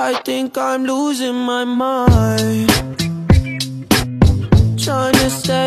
I think I'm losing my mind, trying to stay